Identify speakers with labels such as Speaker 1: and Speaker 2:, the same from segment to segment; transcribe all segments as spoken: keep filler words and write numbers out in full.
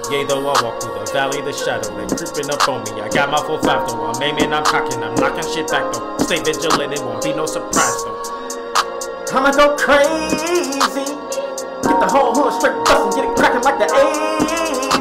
Speaker 1: Yea, though I walk through the valley of the shadow, they creeping up on me. I got my full five though. I'm aiming, I'm cocking, I'm knocking shit back though. Stay vigilant, it won't be no surprise though.
Speaker 2: I'ma go crazy. Get the whole hood straight bustin', get it crackin' like the eighties.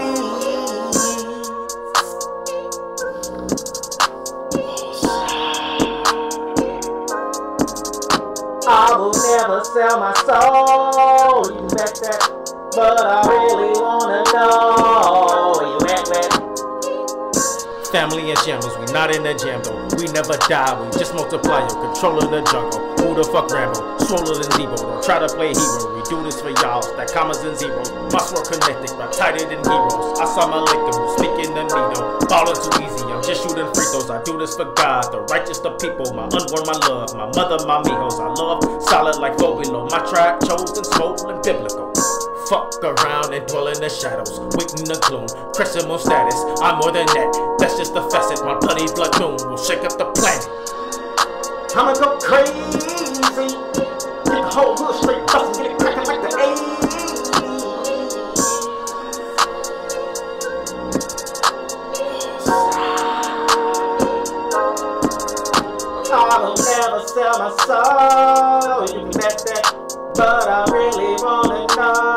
Speaker 2: I will never sell my soul. You bet that, but I really wanna know where you at, man.
Speaker 1: Family and shambles, we not in the jam though. We never die, we just multiply, yo. Controlling the jungle. Who the fuck Rambo? Swollen than Debo. Don't try to play hero. We do this for y'all. That commas and zeros. Must work connected, rap tighter than heroes. I saw my liquor, speaking to me though. Ballin' too easy, I'm just shooting free throws. I do this for God, the righteous, the people. My unborn, my love. My mother, my mijos. I love solid like four below. My tribe chosen, swollen, biblical. Fuck around and dwell in the shadows, waiting the gloom, crescent moon status. I'm more than that, that's just the facet. My bloody blood moon will shake up the planet.
Speaker 2: I'ma go crazy. Get the whole hood straight bustin', get it crackin' like the eighties. I will never sell my soul. You can bet that, but I really wanna know.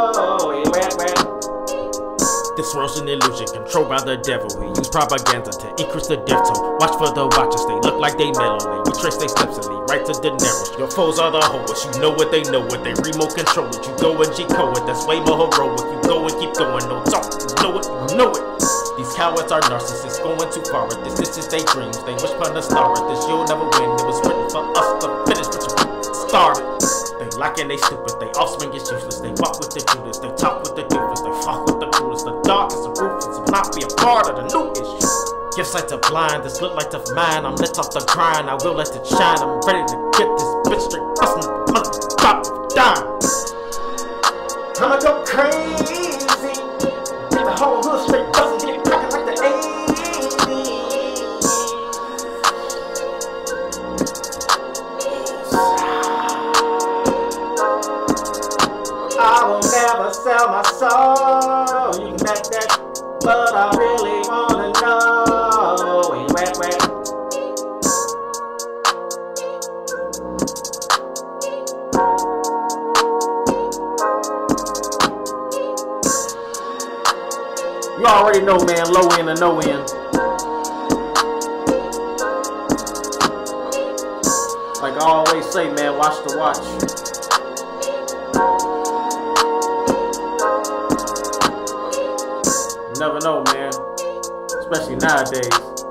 Speaker 1: This world's an illusion, controlled by the devil. He use propaganda to increase the death toll. Watch for the watchers, they look like they mellow. They retrace their steps and lead right to the narrows. Your foes are the hoes, you know what they know what. They remote control it, you go and G-code it. That's way more heroic, you go and keep going. No talk, you know it, you know it. These cowards are narcissists, going too far with this. This is their dreams, they wish upon a star with this. You'll never win, it was written for us to finish what you started. They lacking, they stupid, they offspring is useless. They walk with the Judas, they talk with the doofus. They fuck with the coolest, the darkest, the ruthless. Will not be a part of the new issue. Give sight to blind, this look like the mine. I'm lit off the grind, I will let it shine. I'm ready to get this bitch straight bustin', mother, drop, dime.
Speaker 2: I'ma go crazy. Get the whole hood straight bustin', get it crackin' like the eighties. I will never sell my soul. You can bet that, but I really wanna know where you at, man. You already know, man, low end or no end. Like I always say, man, watch the watch. You never know, man. Especially nowadays.